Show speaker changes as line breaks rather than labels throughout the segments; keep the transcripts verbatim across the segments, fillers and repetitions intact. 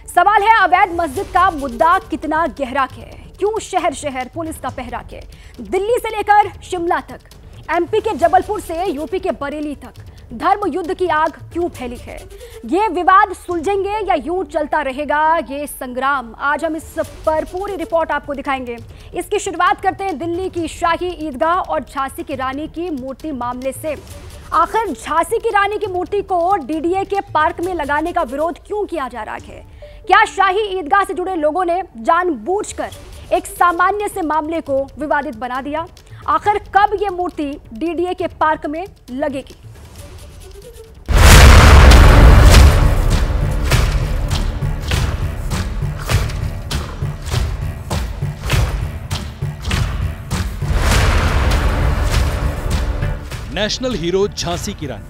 सवाल है अवैध मस्जिद का मुद्दा कितना गहरा है, क्यों शहर शहर पुलिस का पहरा है। दिल्ली से लेकर शिमला तक, एमपी के जबलपुर से यूपी के बरेली तक धर्म युद्ध की आग क्यों फैली है। ये विवाद सुलझेंगे या यूं चलता रहेगा ये संग्राम, आज हम इस पर पूरी रिपोर्ट आपको दिखाएंगे। इसकी शुरुआत करते हैं दिल्ली की शाही ईदगाह और झांसी की रानी की मूर्ति मामले से। आखिर झांसी की रानी की मूर्ति को डीडीए के पार्क में लगाने का विरोध क्यों किया जा रहा है। क्या शाही ईदगाह से जुड़े लोगों ने जानबूझकर एक सामान्य से मामले को विवादित बना दिया। आखिर कब ये मूर्ति डीडीए के पार्क में लगेगी।
नेशनल हीरो झांसी की रानी,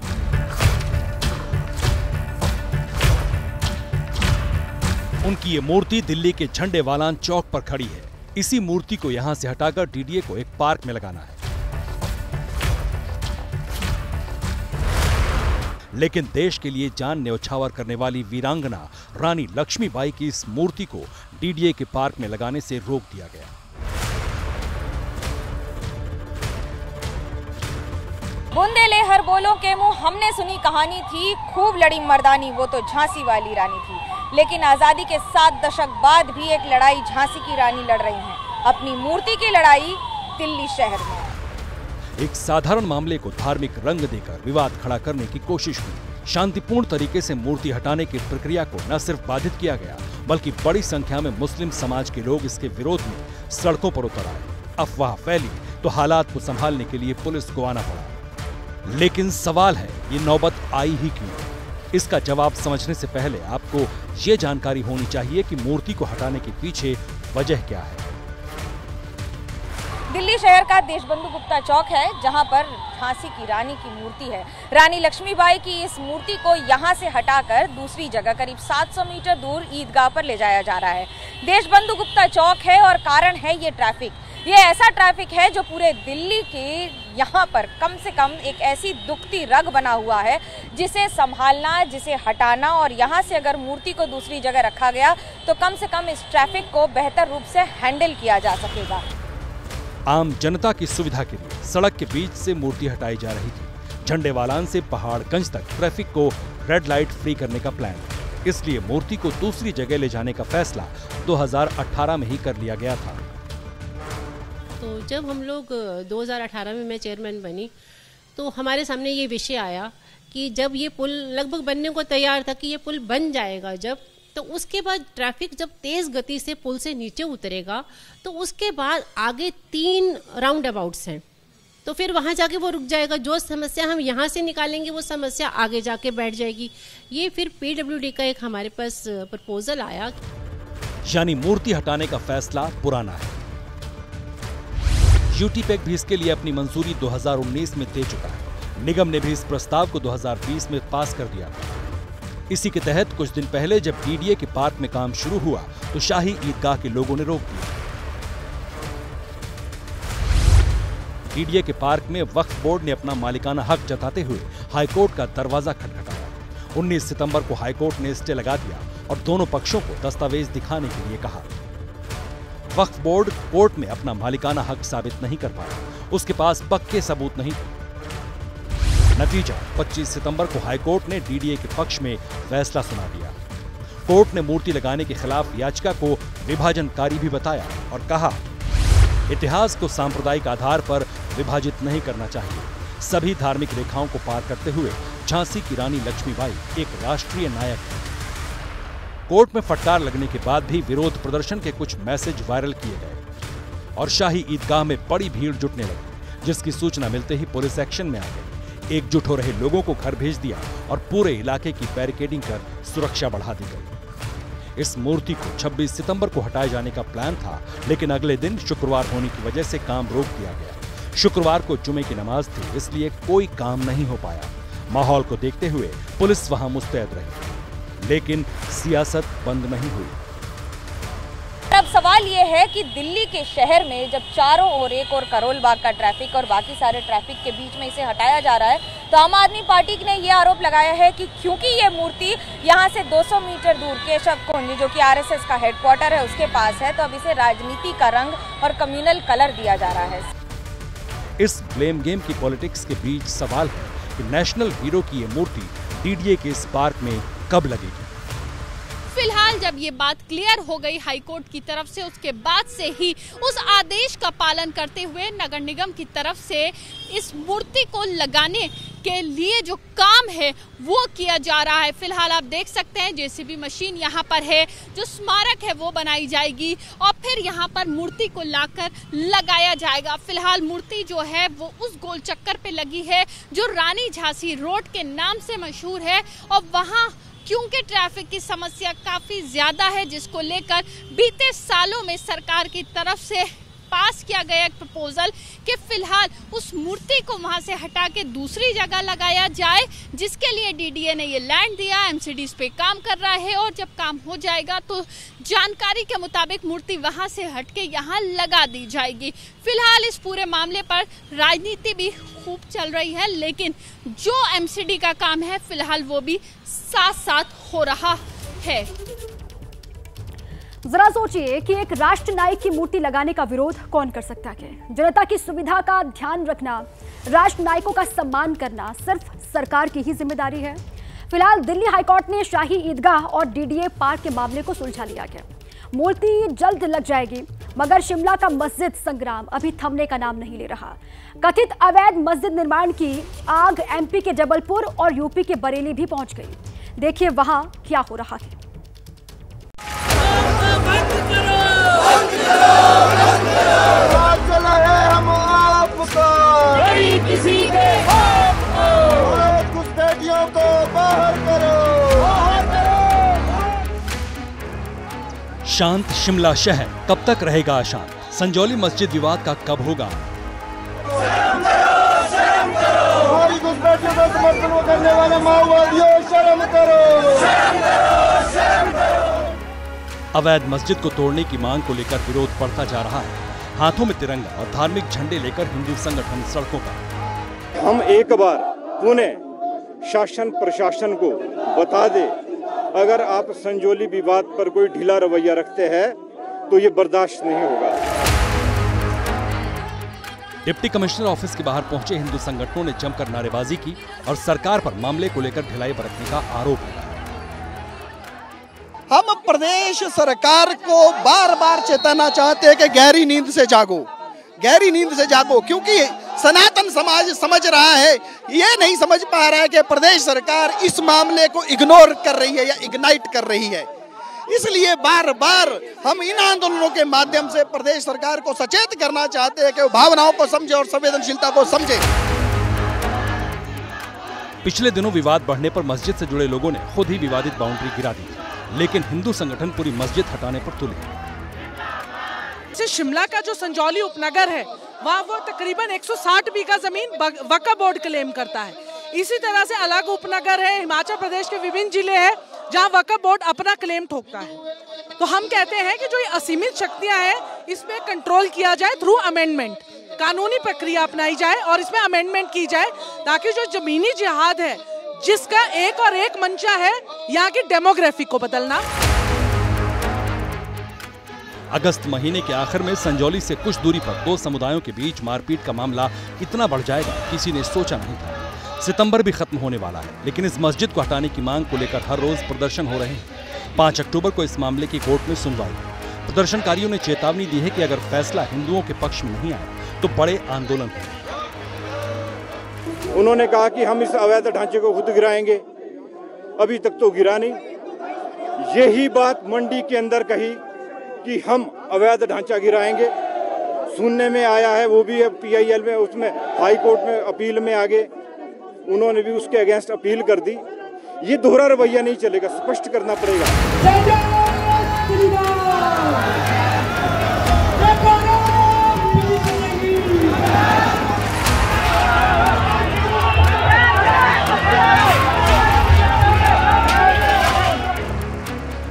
उनकी ये मूर्ति दिल्ली के झंडेवालान चौक पर खड़ी है। इसी मूर्ति को यहां से हटाकर डीडीए को एक पार्क में लगाना है। लेकिन देश के लिए जान न्यौछावर करने वाली वीरांगना रानी लक्ष्मीबाई की इस मूर्ति को डीडीए के पार्क में लगाने से रोक दिया गया।
बुंदेले हर बोलों के मुंह हमने सुनी कहानी थी, खूब लड़ी मर्दानी वो तो झांसी वाली रानी थी। लेकिन आजादी के सात दशक बाद भी एक लड़ाई झांसी की रानी लड़ रही हैं, अपनी मूर्ति की लड़ाई दिल्ली शहर में।
एक साधारण मामले को धार्मिक रंग देकर विवाद खड़ा करने की कोशिश हुई। शांतिपूर्ण तरीके से मूर्ति हटाने की प्रक्रिया को न सिर्फ बाधित किया गया, बल्कि बड़ी संख्या में मुस्लिम समाज के लोग इसके विरोध में सड़कों पर उतर आए। अफवाह फैली तो हालात को संभालने के लिए पुलिस को आना पड़ा। लेकिन सवाल है, ये नौबत आई ही क्यों? इसका जवाब समझने से पहले आपको ये जानकारी होनी चाहिए कि मूर्ति को हटाने के पीछे वजह क्या है।
दिल्ली शहर का देशबंधु गुप्ता चौक है, जहां पर झांसी की रानी की मूर्ति है। रानी लक्ष्मीबाई की इस मूर्ति को यहां से हटाकर दूसरी जगह करीब सात सौ मीटर दूर ईदगाह पर ले जाया जा रहा है। देशबंधु गुप्ता चौक है और कारण है ये ट्रैफिक। ये ऐसा ट्रैफिक है जो पूरे दिल्ली के यहाँ पर कम से कम एक ऐसी दुखती रग बना हुआ है जिसे संभालना, जिसे हटाना, और यहाँ से अगर मूर्ति को दूसरी जगह रखा गया तो कम से कम इस ट्रैफिक को बेहतर रूप से हैंडल किया जा सकेगा।
आम जनता की सुविधा के लिए सड़क के बीच से मूर्ति हटाई जा रही थी। झंडेवालान से पहाड़गंज तक ट्रैफिक को रेड लाइट फ्री करने का प्लान, इसलिए मूर्ति को दूसरी जगह ले जाने का फैसला दो हज़ार अठारह में ही कर लिया गया था।
तो जब हम लोग दो हज़ार अठारह में मैं चेयरमैन बनी तो हमारे सामने ये विषय आया कि जब ये पुल लगभग बनने को तैयार था कि ये पुल बन जाएगा जब, तो उसके बाद ट्रैफिक जब तेज गति से पुल से नीचे उतरेगा तो उसके बाद आगे तीन राउंड अबाउट्स हैं, तो फिर वहाँ जाके वो रुक जाएगा। जो समस्या हम यहाँ से निकालेंगे वो समस्या आगे जाके बैठ जाएगी। ये फिर पीडब्ल्यूडी का एक हमारे पास प्रपोजल आया।
यानी मूर्ति हटाने का फैसला पुराना है। यूटीपैक भी इसके लिए अपनी मंजूरी दो हज़ार उन्नीस में दे चुका है। निगम ने भी इस प्रस्ताव को दो हज़ार बीस में पास कर दिया था। इसी के तहत कुछ दिन पहले जब डीडीए के पार्क में काम शुरू हुआ तो शाही ईदगाह के लोगों ने रोक दिया। डीडीए के पार्क में वक्फ बोर्ड ने अपना मालिकाना हक जताते हुए हाईकोर्ट का दरवाजा खटखटाया। उन्नीस सितंबर को हाईकोर्ट ने स्टे लगा दिया और दोनों पक्षों को दस्तावेज दिखाने के लिए कहा। वक्फ बोर्ड कोर्ट में अपना मालिकाना हक साबित नहीं कर पाया, उसके पास पक्के सबूत नहीं थे। नतीजा पच्चीस सितंबर को हाईकोर्ट ने डीडीए के पक्ष में फैसला सुना दिया। कोर्ट ने मूर्ति लगाने के खिलाफ याचिका को विभाजनकारी भी बताया और कहा, इतिहास को सांप्रदायिक आधार पर विभाजित नहीं करना चाहिए। सभी धार्मिक रेखाओं को पार करते हुए झांसी की रानी लक्ष्मीबाई एक राष्ट्रीय नायक है। कोर्ट में फटकार लगने के बाद भी विरोध प्रदर्शन के कुछ मैसेज वायरल किए गए और शाही ईदगाह में बड़ी भीड़ जुटने लगी, जिसकी सूचना मिलते ही पुलिस एक्शन में आ गई। एकजुट हो रहे लोगों को घर भेज दिया और पूरे इलाके की बैरिकेडिंग कर सुरक्षा बढ़ा दी गई। इस मूर्ति को छब्बीस सितंबर को हटाए जाने का प्लान था, लेकिन अगले दिन शुक्रवार होने की वजह से काम रोक दिया गया। शुक्रवार को जुमे की नमाज थी, इसलिए कोई काम नहीं हो पाया। माहौल को देखते हुए पुलिस वहां मुस्तैद रही, लेकिन सियासत बंद नहीं हुई।
अब सवाल सवाल ये है कि दिल्ली के शहर में जब चारों ओर एक और करोल बाग का ट्रैफिक और बाकी सारे ट्रैफिक के बीच में इसे हटाया जा रहा है, तो आम आदमी पार्टी ने ये आरोप लगाया है कि क्योंकि ये मूर्ति यहाँ से दो सौ मीटर दूर केशव कुंज जो कि आरएसएस का हेडक्वार्टर है उसके पास है, तो अब इसे राजनीति का रंग और कम्युनल कलर दिया जा रहा है।
इस ब्लेम गेम की पॉलिटिक्स के बीच सवाल है कि नेशनल हीरो की ये मूर्ति डीडीए के इस पार्क में कब लगेगी।
फिलहाल जब ये बात क्लियर हो गई हाईकोर्ट की तरफ से, उसके बाद से ही उस आदेश का पालन करते हुए नगर निगम की तरफ से इस मूर्ति को लगाने के लिए जो काम है वो किया जा रहा है। फिलहाल आप देख सकते हैं जेसीबी मशीन यहाँ पर है, जो स्मारक है वो बनाई जाएगी और फिर यहाँ पर मूर्ति को लाकर लगाया जाएगा। फिलहाल मूर्ति जो है वो उस गोल चक्कर पे लगी है जो रानी झांसी रोड के नाम से मशहूर है, और वहाँ क्योंकि ट्रैफिक की समस्या काफ़ी ज़्यादा है, जिसको लेकर बीते सालों में सरकार की तरफ से पास किया गया एक प्रपोजल कि फिलहाल उस मूर्ति को वहां से हटा के दूसरी जगह लगाया जाए, जिसके लिए डीडीए ने ये लैंड दिया। एमसीडीज पे काम कर रहा है और जब काम हो जाएगा तो जानकारी के मुताबिक मूर्ति वहां से हट के यहाँ लगा दी जाएगी। फिलहाल इस पूरे मामले पर राजनीति भी खूब चल रही है, लेकिन जो एमसीडी का काम है फिलहाल वो भी साथ साथ हो रहा है।
जरा सोचिए कि एक राष्ट्र नायक की मूर्ति लगाने का विरोध कौन कर सकता है। जनता की सुविधा का ध्यान रखना, राष्ट्र नायकों का सम्मान करना सिर्फ सरकार की ही जिम्मेदारी है। फिलहाल दिल्ली हाईकोर्ट ने शाही ईदगाह और डीडीए पार्क के मामले को सुलझा लिया गया। मूर्ति जल्द लग जाएगी, मगर शिमला का मस्जिद संग्राम अभी थमने का नाम नहीं ले रहा। कथित अवैध मस्जिद निर्माण की आग एमपी के जबलपुर और यूपी के बरेली भी पहुंच गई। देखिए वहां क्या हो रहा है।
हम आपका किसी के घुसपैठियों को बाहर करो, बाहर करो।
शांत शिमला शहर कब तक रहेगा अशांत? संजौली मस्जिद विवाद का कब होगा?
हमारी घुसपैठियों को समर्थन करने वाले माओवादियों शर्म करो, शर्म करो, शर्म करो।
अवैध मस्जिद को तोड़ने की मांग को लेकर विरोध बढ़ता जा रहा है। हाथों में तिरंगा और धार्मिक झंडे लेकर हिंदू संगठन सड़कों पर।
हम एक बार पुनः शासन प्रशासन को बता दे, अगर आप संजौली विवाद पर कोई ढीला रवैया रखते हैं तो ये बर्दाश्त नहीं होगा।
डिप्टी कमिश्नर ऑफिस के बाहर पहुंचे हिंदू संगठनों ने जमकर नारेबाजी की और सरकार पर मामले को लेकर ढिलाई बरतने का आरोप लगाया।
हम प्रदेश सरकार को बार बार चेताना चाहते हैं कि गहरी नींद से जागो, गहरी नींद से जागो, क्योंकि सनातन समाज समझ रहा है, ये नहीं समझ पा रहा है कि प्रदेश सरकार इस मामले को इग्नोर कर रही है या इग्नाइट कर रही है। इसलिए बार बार हम इन आंदोलनों के माध्यम से प्रदेश सरकार को सचेत करना चाहते हैं कि वो भावनाओं को समझे और संवेदनशीलता को समझे।
पिछले दिनों विवाद बढ़ने पर मस्जिद से जुड़े लोगों ने खुद ही विवादित बाउंड्री गिरा दी, लेकिन हिंदू संगठन पूरी मस्जिद हटाने पर तुले।
शिमला का जो संजौली उपनगर है वहाँ वो तकरीबन एक सौ साठ बीघा जमीन वक्फ बोर्ड क्लेम करता है। इसी तरह से अलग उपनगर है, हिमाचल प्रदेश के विभिन्न जिले हैं जहाँ वक्फ बोर्ड अपना क्लेम ठोकता है। तो हम कहते हैं कि जो ये असीमित शक्तियाँ हैं इसमें कंट्रोल किया जाए थ्रू अमेंडमेंट, कानूनी प्रक्रिया अपनाई जाए और इसमें अमेंडमेंट की जाए, ताकि जो जमीनी जिहाद है जिसका एक और एक मंशा है यहाँ की डेमोग्राफी को बदलना।
अगस्त महीने के आखिर में संजौली से कुछ दूरी पर दो समुदायों के बीच मारपीट का मामला इतना बढ़ जाएगा किसी ने सोचा नहीं था। सितंबर भी खत्म होने वाला है, लेकिन इस मस्जिद को हटाने की मांग को लेकर हर रोज प्रदर्शन हो रहे हैं। पाँच अक्टूबर को इस मामले की कोर्ट में सुनवाई। प्रदर्शनकारियों ने चेतावनी दी है कि अगर फैसला हिंदुओं के पक्ष में नहीं आया तो बड़े आंदोलन होंगे।
उन्होंने कहा कि हम इस अवैध ढांचे को खुद गिराएंगे, अभी तक तो गिरा नहीं। यही बात मंडी के अंदर कही कि हम अवैध ढांचा गिराएंगे, सुनने में आया है, वो भी पीआईएल में, उसमें हाई कोर्ट में अपील में आगे, उन्होंने भी उसके अगेंस्ट अपील कर दी। ये दोहरा रवैया नहीं चलेगा, स्पष्ट करना पड़ेगा।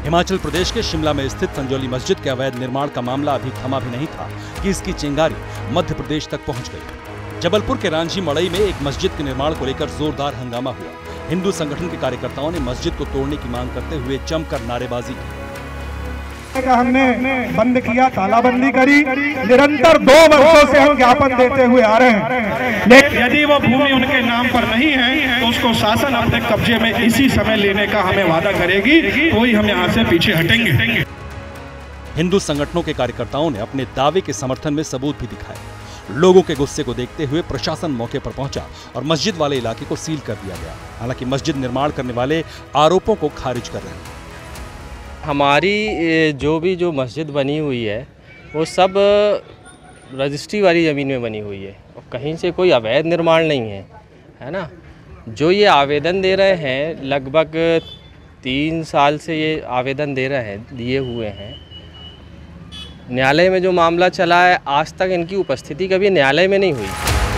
हिमाचल प्रदेश के शिमला में स्थित संजौली मस्जिद के अवैध निर्माण का मामला अभी थमा भी नहीं था कि इसकी चिंगारी मध्य प्रदेश तक पहुंच गई। जबलपुर के रांझी मड़ई में एक मस्जिद के निर्माण को लेकर जोरदार हंगामा हुआ। हिंदू संगठन के कार्यकर्ताओं ने मस्जिद को तोड़ने की मांग करते हुए जमकर नारेबाजी की।
हमने बंद किया, तालाबंदी करी, निरंतर दो वर्षों से हम ज्ञापन देते हुए आ रहे हैं, लेकिन यदि वो भूमि उनके नाम पर नहीं है तो उसको शासन अपने कब्जे में इसी समय लेने का हमें वादा करेगी, तो ही हम यहाँ से पीछे हटेंगे।
हिंदू संगठनों के कार्यकर्ताओं ने अपने दावे के समर्थन में सबूत भी दिखाए। लोगों के गुस्से को देखते हुए प्रशासन मौके पर पहुंचा और मस्जिद वाले इलाके को सील कर दिया गया। हालांकि मस्जिद निर्माण करने वाले आरोपों को खारिज कर रहे हैं।
हमारी जो भी जो मस्जिद बनी हुई है वो सब रजिस्ट्री वाली ज़मीन में बनी हुई है और कहीं से कोई अवैध निर्माण नहीं है, है ना। जो ये आवेदन दे रहे हैं, लगभग तीन साल से ये आवेदन दे रहे हैं, दिए हुए हैं। न्यायालय में जो मामला चला है, आज तक इनकी उपस्थिति कभी न्यायालय में नहीं हुई।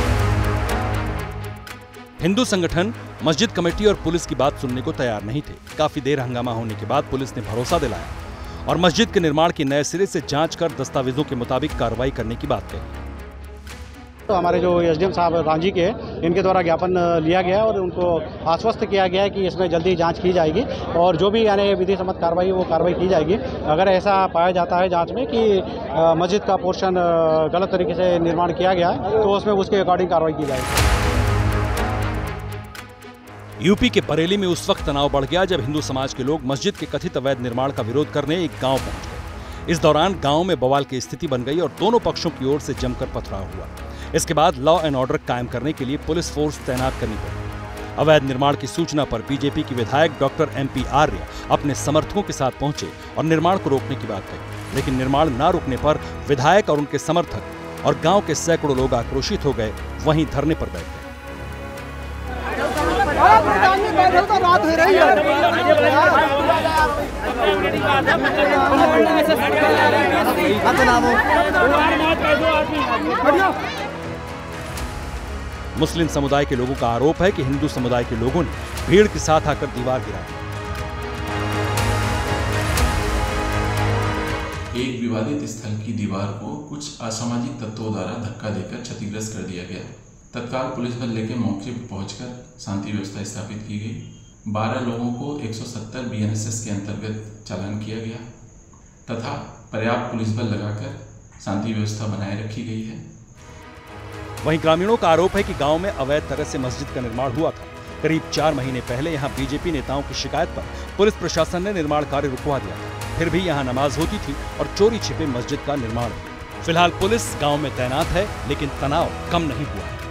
हिंदू संगठन मस्जिद कमेटी और पुलिस की बात सुनने को तैयार नहीं थे। काफी देर हंगामा होने के बाद पुलिस ने भरोसा दिलाया और मस्जिद के निर्माण की नए सिरे से जांच कर दस्तावेजों के मुताबिक कार्रवाई करने की बात कही।
तो हमारे जो एसडीएम साहब रांझी के, इनके द्वारा ज्ञापन लिया गया और उनको आश्वस्त किया गया है कि इसमें जल्दी जांच की जाएगी और जो भी यानी विधि सम्मत कार्रवाई वो कार्रवाई की जाएगी। अगर ऐसा पाया जाता है जांच में कि मस्जिद का पोर्शन गलत तरीके से निर्माण किया गया है तो उसमें उसके अकॉर्डिंग कार्रवाई की जाएगी।
यूपी के बरेली में उस वक्त तनाव बढ़ गया जब हिंदू समाज के लोग मस्जिद के कथित अवैध निर्माण का विरोध करने एक गांव पहुंच गए। इस दौरान गांव में बवाल की स्थिति बन गई और दोनों पक्षों की ओर से जमकर पथराव हुआ। इसके बाद लॉ एंड ऑर्डर कायम करने के लिए पुलिस फोर्स तैनात करनी पड़ी। अवैध निर्माण की सूचना पर बीजेपी की विधायक डॉक्टर एमपी आर्य अपने समर्थकों के साथ पहुंचे और निर्माण को रोकने की बात कही, लेकिन निर्माण न रुकने पर विधायक और उनके समर्थक और गांव के सैकड़ों लोग आक्रोशित हो गए, वहीं धरने पर बैठ गए।
रात हो रही है।
मुस्लिम समुदाय के लोगों का आरोप है कि हिंदू समुदाय के लोगों ने भीड़ के साथ आकर दीवार गिराई।
एक विवादित स्थल की दीवार को कुछ असामाजिक तत्वों द्वारा धक्का देकर क्षतिग्रस्त कर दिया गया। तत्काल पुलिस बल लेकर मौके पर पहुंचकर शांति व्यवस्था स्थापित की गई। बारह लोगों को एक सौ सत्तर बीएनएसएस के अंतर्गत चालान किया गया तथा पर्याप्त पुलिस बल लगाकर शांति व्यवस्था बनाए रखी गई है।
वहीं ग्रामीणों का आरोप है कि गांव में अवैध तरह से मस्जिद का निर्माण हुआ था। करीब चार महीने पहले यहां बीजेपी नेताओं की शिकायत पर पुलिस प्रशासन ने निर्माण कार्य रुकवा दिया था। फिर भी यहां नमाज होती थी और चोरी छिपे मस्जिद का निर्माण। फिलहाल पुलिस गांव में तैनात है, लेकिन तनाव कम नहीं हुआ है।